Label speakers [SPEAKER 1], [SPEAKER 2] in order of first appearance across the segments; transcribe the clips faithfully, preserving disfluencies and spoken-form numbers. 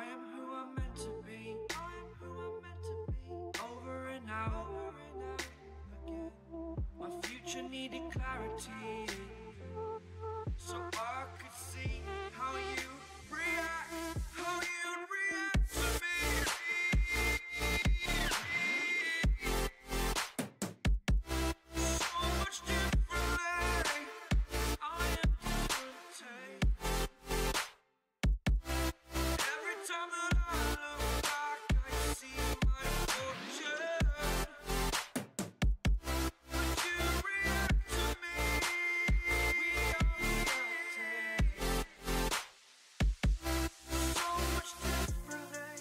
[SPEAKER 1] I am who I'm meant to be. I am who I'm meant to be. Over and out, over and out again. My future needed clarity, so I could see how you react, how you react to me. So much differently, I am different. Every time that I look back, I see my fortune. But you react to me, we are reacting so much differently.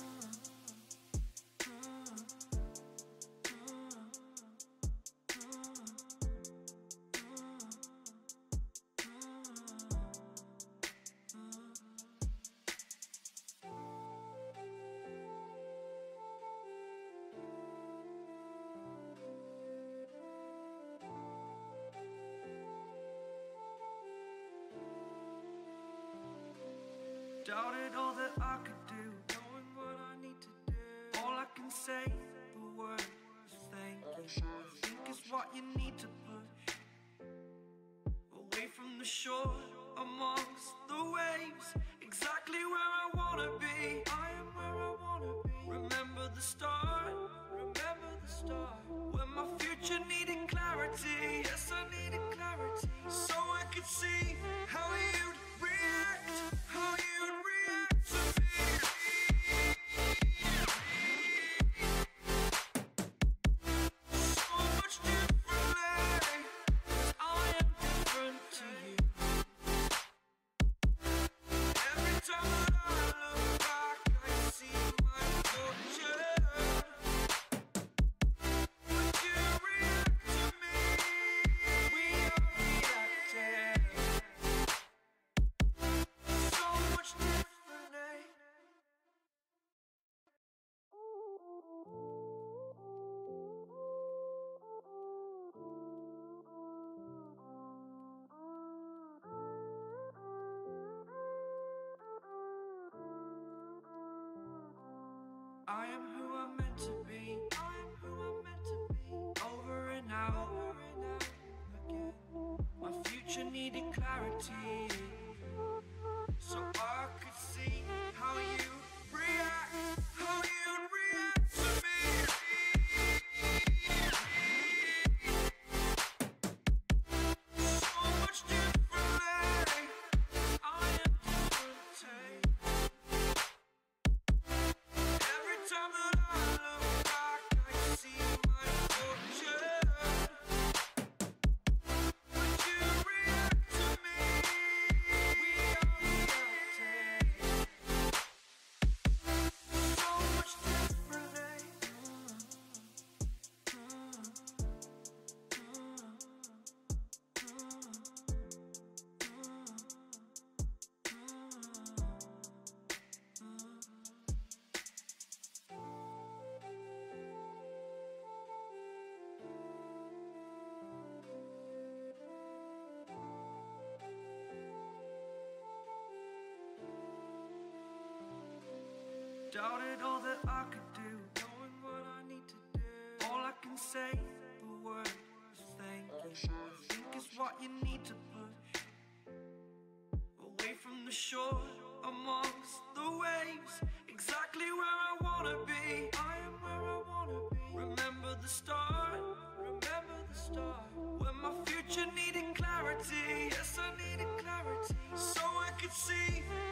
[SPEAKER 1] Doubted all that I could do, knowing what I need to do. All I can say, the word is thank you. I think is what you need to push away from the shore, amongst the waves, exactly where I wanna be. I am where I wanna be. Remember the start, remember the start, when my future needed clarity. Yes, I needed clarity, so I could see how you'd react, how you'd react to me. So much differently, 'cause I am different to you. Every time that I look back, I see my fortune. But you react to me, we are reacting so much differently. I am who I'm meant to be. I am who I'm meant to be. Over and out, over and out again. My future needed clarity, so I could see how you react, how you react to me. So much differently, I am different. Every time that I look back, I see my fortune. But you react to me, we are reacting so much differently. Doubted all that I could do, knowing what I need to do. All I can say, the word is thank you. I think is what you need to push away from the shore, amongst the waves, exactly where I wanna be. I am where I wanna be. Remember the start, remember the start, when my future needed clarity. Yes, I needed clarity, so I could see